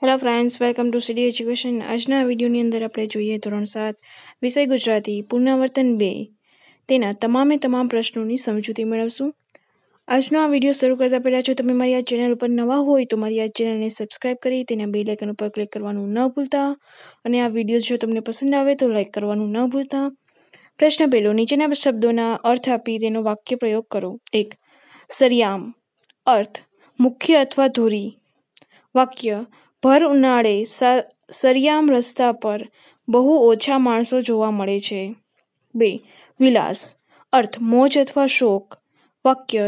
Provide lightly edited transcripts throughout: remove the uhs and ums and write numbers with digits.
Hello friends, welcome to CD education. આજના વિડીયોની અંદર આપણે જોઈએ ધોરણ 7 વિષય ગુજરાતી પુનરાવર્તન 2 તેના તમામ પ્રશ્નોની સમજૂતી મેળવશું. આજનો આ વિડીયો શરૂ કરતા પહેલાં જો તમે મારી આ ચેનલ ઉપર નવા હોય તો મારી આ ચેનલને સબસ્ક્રાઇબ કરી તેના બેલ આઇકન ઉપર ક્લિક કરવાનું ન ભૂલતા અને આ વિડીયો જો તમને પસંદ આવે તો લાઇક કરવાનું ન ભૂલતા. પ્રશ્ન પહેલો, નીચેના શબ્દોના અર્થ આપી તેનો વાક્ય પ્રયોગ કરો. 1. સરિયામ. અર્થ મુખ્ય અથવા ધોરી. વાક્ય: ભર ઉનાળે સરિયામ રસ્તા પર બહુ ઓછા માણસો જોવા મળે છે. 2. વિલાસ. અર્થ મોજ અથવા શોખ. વાક્ય: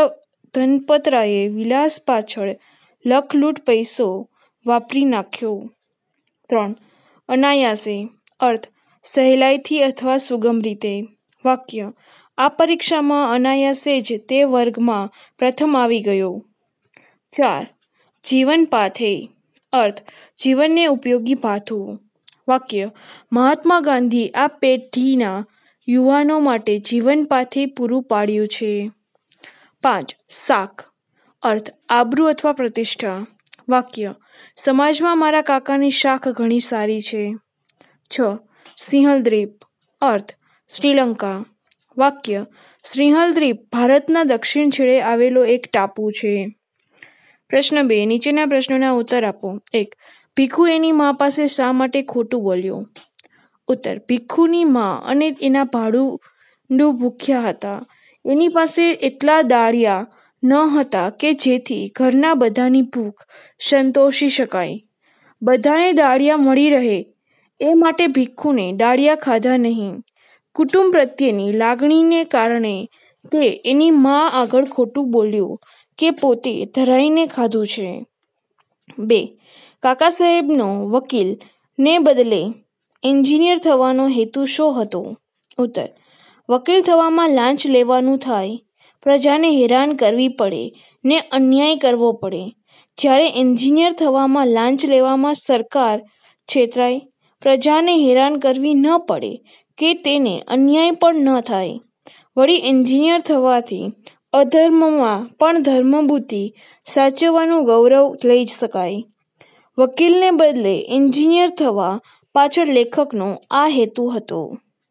ધનપતરાયે વિલાસ પાછળ લખલૂટ પૈસો વાપરી નાખ્યો. 3. અનાયાસે. અર્થ સહેલાઈથી અથવા સુગમ રીતે. વાક્ય: આ પરીક્ષામાં અનાયાસે જ તે વર્ગમાં પ્રથમ આવી ગયો. 4. જીવન પાથે. અર્થ જીવનને ઉપયોગી પાથું. વાક્ય: મહાત્મા ગાંધી આ પેઢીના યુવાનો માટે જીવન પાથે પૂરું પાડ્યું છે. 5. શાખ. અર્થ આબરૂ અથવા પ્રતિષ્ઠા. વાક્ય: સમાજમાં મારા કાકાની શાખ ઘણી સારી છે. 6. સિંહલ દ્વીપ. અર્થ શ્રીલંકા. વાક્ય: સિંહલ દ્વીપ ભારતના દક્ષિણ છેડે આવેલો એક ટાપુ છે. પ્રશ્ન 2. નીચેના પ્રશ્નોના ઉત્તર આપો. 1. ભીખુ એની મા પાસે શા માટે ખોટું બોલ્યો? ઉત્તર: ભીખુની મા અને એના ભાડું ભૂખ્યા હતા. એની પાસે એટલા દાળિયા ન હતા કે જેથી ઘરના બધાની ભૂખ સંતોષી શકાય. બધાને દાળિયા મળી રહે એ માટે ભીખુને દાળિયા ખાધા નહીં. કુટુંબ પ્રત્યેની લાગણીને કારણે તે એની મા આગળ ખોટું બોલ્યો કે પોતે ધરાઈને ખાધું છે. 2. કાકા સાહેબનો વકીલ ને બદલે એન્જિનિયર થવાનો હેતુ શો હતો? ઉત્તર: વકીલ થવામાં લાંચ લેવાનું થાય, પ્રજાને હેરાન કરવી પડે ને અન્યાય કરવો પડે. જ્યારે એન્જિનિયર થવામાં લાંચ લેવામાં સરકાર છેતરાય, પ્રજાને હેરાન કરવી ન પડે કે તેને અન્યાય પણ ન થાય. વળી એન્જિનિયર થવાથી અધર્મમાં પણ ધર્મબુદ્ધિ સાચવવાનું ગૌરવ લઈ શકાય. વકીલને બદલે એન્જિનિયર થવા પાછળ લેખકનો આ હેતુ હતો.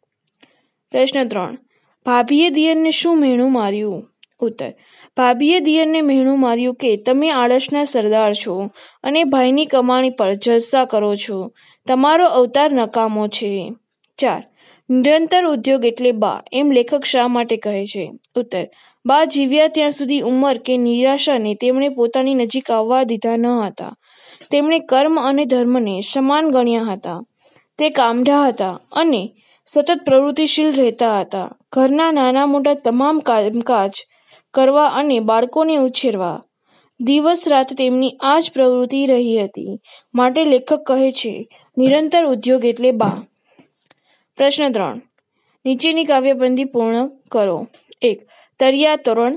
પ્રશ્ન 3. ભાભીએ દિયરને શું મહેણું માર્યું? ઉત્તર: ભાભીએ દિયરને મહેણું માર્યું કે તમે આળસના સરદાર છો અને ભાઈની કમાણી પર જલસા કરો છો. તમારો અવતાર નકામો છે. 4. નિરંતર ઉદ્યોગ એટલે બા એમ લેખક શા માટે કહે છે? ઉત્તર: બા જીવ્યા ત્યાં સુધી ઉંમર કે નિરાશાને તેમણે પોતાની નજીક આવવા દીધા ન હતા. તેમણે કર્મ અને ધર્મને સમાન ગણ્યા હતા. તે કામઢા હતા અને સતત પ્રવૃત્તિશીલ રહેતા હતા. ઘરના નાના મોટા તમામ કામકાજ કરવા અને બાળકોને ઉછેરવા દિવસ રાત તેમની આ જ પ્રવૃત્તિ રહી હતી. માટે લેખક કહે છે નિરંતર ઉદ્યોગ એટલે બા. પ્રશ્ન 3. નીચેની કાવ્યપંક્તિ પૂર્ણ કરો. 1. તરિયા તોરણ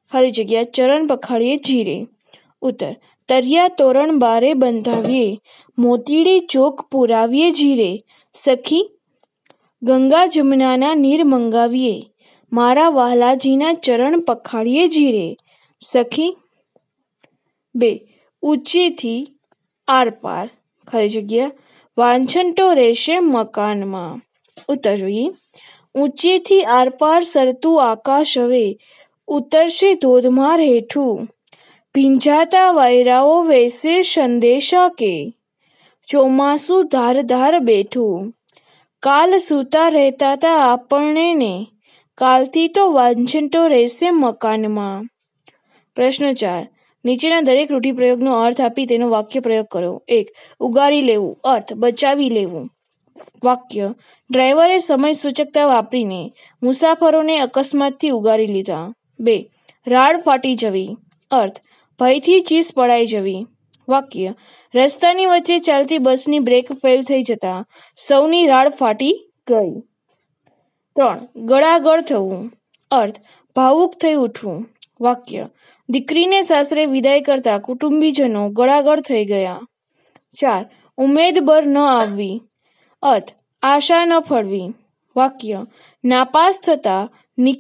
ચરણ પખાડીએ જીરે. ઉત્તર: તરિયા તોરણ બારે બંધાવીએ, મોતીડી ચોક પુરાવીએ જીરે. સખી ગંગા જમનાના નીર મંગાવીએ, મારા વહાલાજીના ચરણ પખાડીએ જીરે. સખી. 2. ઊંચેથી આરપાર વાંછંટો રહેશે મકાનમાં. ઉત્તર જોઈએ. ઊંચેથી આરપાર સરતું આકાશ હવે ઉતરશે ધોધમાર હેઠું. ભીંજાતા વાયરાઓ વહેશે સંદેશા કે, ચોમાસું ધાર ધાર બેઠું. કાલ સૂતા રહેતા તા આપણને ને, કાલથી તો વાંછંટો રહેશે મકાનમાં. પ્રશ્ન 4. નીચેના દરેક રૂઢિપ્રયોગનો અર્થ આપી તેનો વાક્ય પ્રયોગ કરો. 1. ઉગારી લેવું. અર્થ બચાવી લેવું. વાક્ય: ડ્રાઈવરે સમય સૂચકતા વાપરીને મુસાફરોને અકસ્માતથી ઉગારી લીધા. 2. રાડ ફાટી જવી. અર્થ ભયથી ચીસ પડાઈ જવી. વાક્ય: રસ્તાની વચ્ચે ચાલતી બસની બ્રેક ફેલ થઈ જતા સૌની રાડ ફાટી ગઈ. 3. ગળાગળ થવું. અર્થ ભાવુક થઈ ઉઠવું. વાક્ય: દીકરીને સાસરે વિદાય કરતા કુટુંબીજનો ગળાગળ થઈ ગયા. 4. ઉમેદબર ન આવવી. અર્થ આશા ન ફળવી. વાક્ય: નાપાસ થતા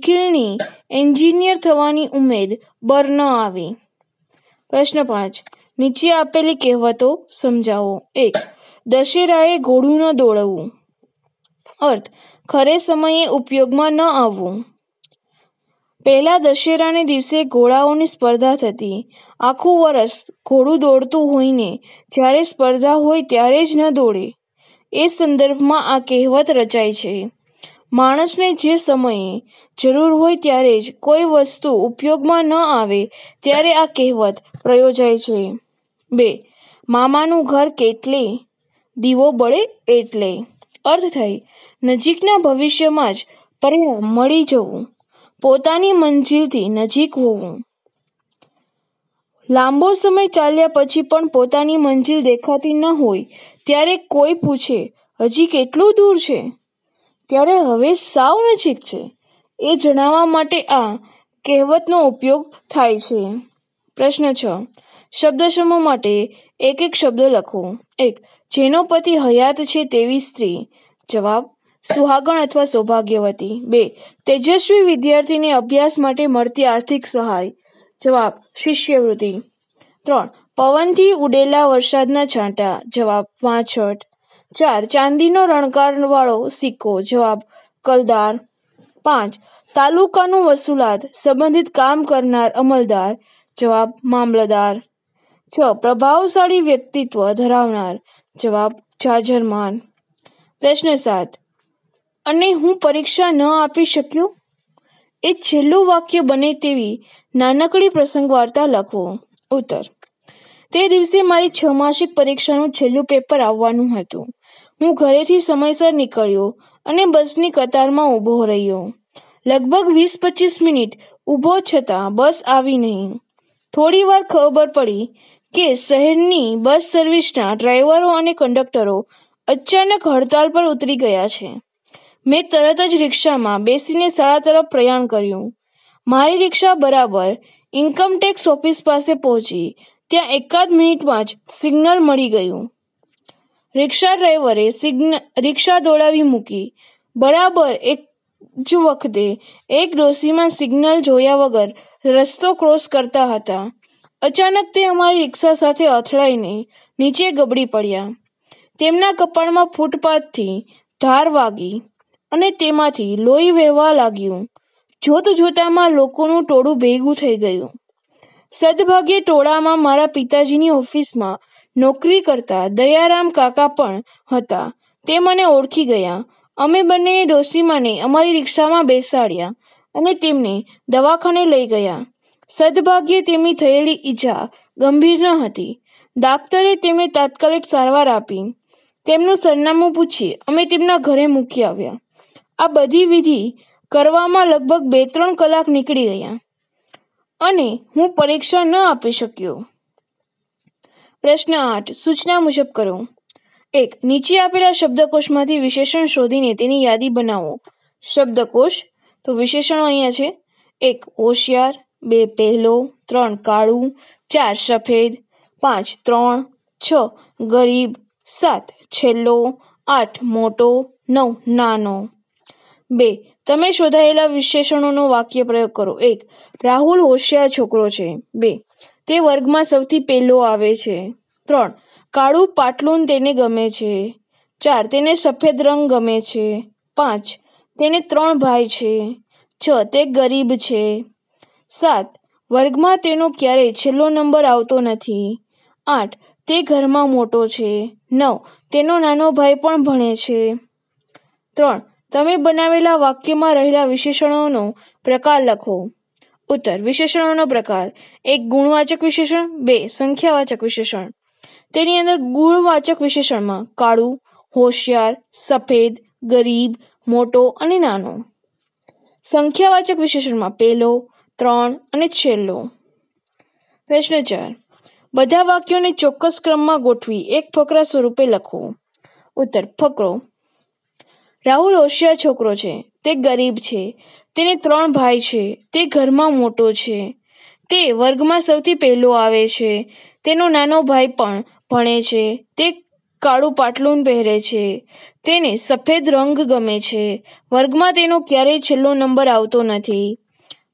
નિખિલની એન્જિનિયર થવાની ઉમેદ બર ન આવી. પ્રશ્ન 5. નીચે આપેલી કહેવતો સમજાવો. 1. દશેરાએ ઘોડું ન દોડવું. અર્થ: ખરે સમયે ઉપયોગમાં ન આવવું. પહેલા દશેરાને દિવસે ઘોડાઓની સ્પર્ધા થતી. આખું વર્ષ ઘોડું દોડતું હોય ને જ્યારે સ્પર્ધા હોય ત્યારે જ ન દોડે. એ સંદર્ભમાં આ કહેવત રચાય છે. માણસને જે સમયે જરૂર હોય ત્યારે જ કોઈ વસ્તુ ઉપયોગમાં ન આવે ત્યારે આ કહેવત પ્રયોજાય છે. 2. મામાનું ઘર કેટલે, દીવો બળે એટલે. અર્થ થાય: નજીકના ભવિષ્યમાં જ પરિણામ મળી જવું, પોતાની મંજિલથી નજીક હોવું. લાંબો સમય ચાલ્યા પછી પણ પોતાની મંજિલ દેખાતી ન હોય ત્યારે કોઈ પૂછે, હજી કેટલું દૂર છે? ત્યારે હવે સાવ નજીક છે એ જણાવવા માટે આ કહેવતનો ઉપયોગ થાય છે. પ્રશ્ન 6. શબ્દસમૂહ માટે એક એક શબ્દ લખો. 1. જેનો પતિ હયાત છે તેવી સ્ત્રી. જવાબ: સુહાગણ અથવા સૌભાગ્યવતી. 2. તેજસ્વી વિદ્યાર્થીને અભ્યાસ માટે મળતી આર્થિક સહાય. જવાબ: શિષ્યવૃત્તિ. 3. પવનથી ઉડેલા વરસાદના છાંટા. જવાબ: વાછટ. 4. ચાંદીનો રણકારવાળો સિક્કો. જવાબ: કલદાર. 5. તાલુકાનું વસૂલાત સંબંધિત કામ કરનાર અમલદાર. જવાબ: મામલતદાર. 6. પ્રભાવશાળી વ્યક્તિત્વ ધરાવનાર. જવાબ: જાજરમાન. પ્રશ્ન 7. અને હું પરીક્ષા ન આપી શક્યો. એ છેલ્લું વાક્ય બને તેવી નાનકડી પ્રસંગ વાર્તા લખો. ઉત્તર: તે દિવસે મારી 6 માસિક પરીક્ષાનું છેલ્લું પેપર આવવાનું હતું. હું ઘરેથી સમયસર નીકળ્યો અને બસની કતારમાં ઊભો રહ્યો. લગભગ 20-25 મિનિટ ઊભો છતાં બસ આવી નહીં. થોડી વાર ખબર પડી કે શહેરની બસ સર્વિસના ડ્રાઈવરો અને કંડક્ટરો અચાનક હડતાલ પર ઉતરી ગયા છે. મેં તરત જ રિક્ષામાં બેસીને શાળા તરફ પ્રયાણ કર્યું. મારી રિક્ષા બરાબર ઇન્કમટેક્સ ઓફિસ પાસે પહોંચી. ત્યાં એકાદ મિનિટમાં જ સિગ્નલ મળી ગયું. રિક્ષા ડ્રાઈવરે રિક્ષા દોડાવી મૂકી. બરાબર એક જ વખતે એક ડોશીમા સિગ્નલ જોયા વગર રસ્તો ક્રોસ કરતા હતા. અચાનક તે અમારી રિક્ષા સાથે અથડાઈને નીચે ગબડી પડ્યા. તેમના કપાળમાં ફૂટપાથથી ધાર વાગી અને તેમાંથી લોહી વહેવા લાગ્યું. જોતજોતામાં લોકોનું ટોળું ભેગું થઈ ગયું. સદભાગ્યે ટોળામાં મારા પિતાજીની ઓફિસમાં નોકરી કરતા દયારામ કાકા પણ હતા. તે મને ઓળખી ગયા. અમે બંનેએ ડોશીમાને અમારી રિક્ષામાં બેસાડ્યા અને તેમને દવાખાને લઈ ગયા. સદભાગ્યે તેમની થયેલી ઈજા ગંભીર ન હતી. ડાક્ટરે તેમને તાત્કાલિક સારવાર આપી. તેમનું સરનામું પૂછી અમે તેમના ઘરે મૂકી આવ્યા. આ બધી વિધિ કરવામાં લગભગ 2-3 કલાક નીકળી ગયા અને હું પરીક્ષા ન આપી શક્યો. પ્રશ્ન 8. સૂચના મુજબ કરો. 1. નીચે આપેલા શબ્દકોશમાંથી વિશેષણ શોધીને તેની યાદી બનાવો. શબ્દકોશ તો વિશેષણો અહીંયા છે. 1. હોશિયાર. 2. પહેલો. 3. કાળું. 4. સફેદ. 5. 3. 6. ગરીબ. 7. છેલ્લો. 8. મોટો. 9. નાનો. 2. તમે શોધાયેલા વિશેષણોનો વાક્ય પ્રયોગ કરો. 1. રાહુલ હોશિયાર છોકરો છે. 2. તે વર્ગમાં સૌથી પહેલો આવે છે. 3. કાળું પાટલુન તેને ગમે છે. 4. તેને સફેદ રંગ ગમે છે. 5. તેને 3 ભાઈ છે. 6. તે ગરીબ છે. 7. વર્ગમાં તેનો ક્યારેય છેલ્લો નંબર આવતો નથી. 8. તે ઘરમાં મોટો છે. 9. તેનો નાનો ભાઈ પણ ભણે છે. 3. તમે બનાવેલા વાક્યમાં રહેલા વિશેષણોનો પ્રકાર લખો. ઉત્તર: વિશેષણોનો પ્રકાર: 1. ગુણવાચક વિશેષણ. 2. સંખ્યાવાચક વિશેષણ. તેની અંદર ગુણવાચક વિશેષણમાં કાળું, હોશિયાર, સફેદ, ગરીબ, મોટો અને નાનો. સંખ્યાવાચક વિશેષણમાં પહેલો, 3 અને છેલ્લો. પ્રશ્ન 4. બધા વાક્યોને ચોક્કસ ક્રમમાં ગોઠવી એક ફકરા સ્વરૂપે લખો. ઉત્તર: ફકરો: રાહુલ હોશિયાર છોકરો છે. તે ગરીબ છે. તેને 3 ભાઈ છે. તે ઘરમાં મોટો છે. તે વર્ગમાં સૌથી પહેલો આવે છે. તેનો નાનો ભાઈ પણ ભણે છે. તે કાળું પાટલુન પહેરે છે. તેને સફેદ રંગ ગમે છે. વર્ગમાં તેનો ક્યારેય છેલ્લો નંબર આવતો નથી.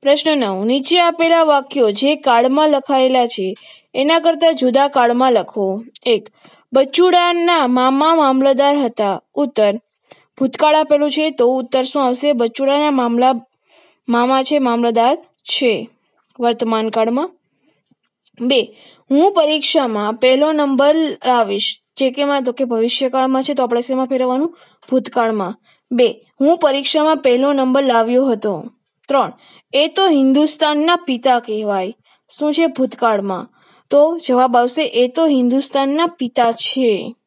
પ્રશ્ન 9. નીચે આપેલા વાક્યો જે કાર્ડમાં લખાયેલા છે એના કરતાં જુદા કાર્ડમાં લખો. 1. બચુડાના મામા મામલતદાર હતા. ઉત્તર. ભૂતકાળ આપેલું છે તો ઉત્તર શું આવશે? બચુડાના મામા છે મામલતદાર છે વર્તમાન કાળમાં. 2. હું પરીક્ષામાં પહેલો નંબર લાવીશ. જે કેમાં તો કે ભવિષ્યકાળમાં છે તો આપણે શેમાં ફેરવવાનું? ભૂતકાળમાં. 2. હું પરીક્ષામાં પહેલો નંબર લાવ્યો હતો. 3. એ તો હિન્દુસ્તાનના પિતા કહેવાય. શું છે? ભૂતકાળમાં. તો જવાબ આવશે એ તો હિન્દુસ્તાનના પિતા છે.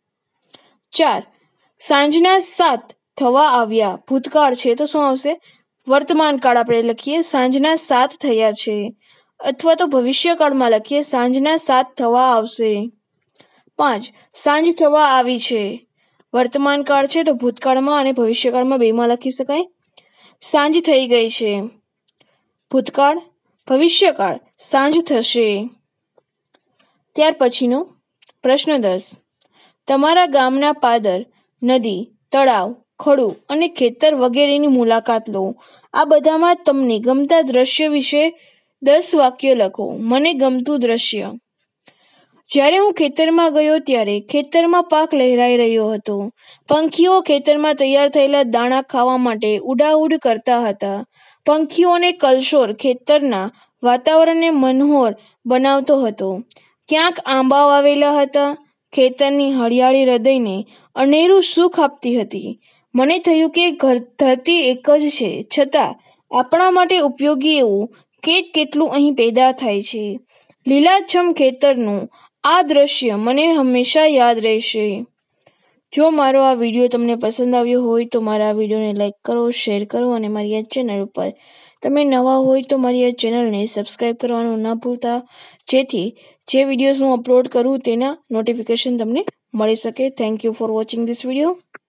4. સાંજના 7 થવા આવ્યા. ભૂતકાળ છે તો શું આવશે? વર્તમાન કાળ આપણે લખીએ સાંજના 7 થયા છે, અથવા તો ભવિષ્યકાળમાં લખીએ સાંજના 7 થવા આવશે. 5. સાંજ થવા આવી છે. વર્તમાન કાળ છે તો ભૂતકાળમાં અને ભવિષ્યકાળમાં બેમાં લખી શકાય. સાંજ થઈ ગઈ છે. ભૂતકાળ, ભવિષ્યકાળ સાંજ થશે. ત્યાર પછીનો પ્રશ્ન 10. તમારા ગામના પાદર, નદી, તળાવ, ખડું અને ખેતર વગેરેની મુલાકાત લો. આ બધામાં તમને ગમતા દ્રશ્ય વિશે 10 વાક્યો લખો. મને ગમતું દ્રશ્ય. જ્યારે હું ખેતરમાં ગયો ત્યારે ખેતરમાં પાક લહેરાઈ રહ્યો હતો. પંખીઓ ખેતરમાં તૈયાર થયેલા દાણા ખાવા માટે ઉડાઉડ કરતા હતા. પંખીઓને કલશોર ખેતરના વાતાવરણને મનોહર બનાવતો હતો. ક્યાંક આંબા વાવેલા હતા. ખેતરની હરિયાળી હૃદયને અનેરું સુખ આપતી હતી. મને થયું કે ધરતી એક જ છે, છતાં આપણા માટે ઉપયોગી એવું કેટલું અહીં પેદા થાય છે. લીલાછમ ખેતરનું આ દ્રશ્ય મને હંમેશા યાદ રહેશે. જો મારો આ વિડીયો તમને પસંદ આવ્યો હોય તો મારા આ વિડીયોને લાઈક કરો, શેર કરો અને મારી આ ચેનલ ઉપર તમે નવા હોય તો મારી આ ચેનલને સબસ્ક્રાઈબ કરવાનું ન ભૂલતા, જેથી જે વિડીયોઝ હું અપલોડ કરું તેના નોટિફિકેશન તમને મળી શકે. Thank you for watching this video.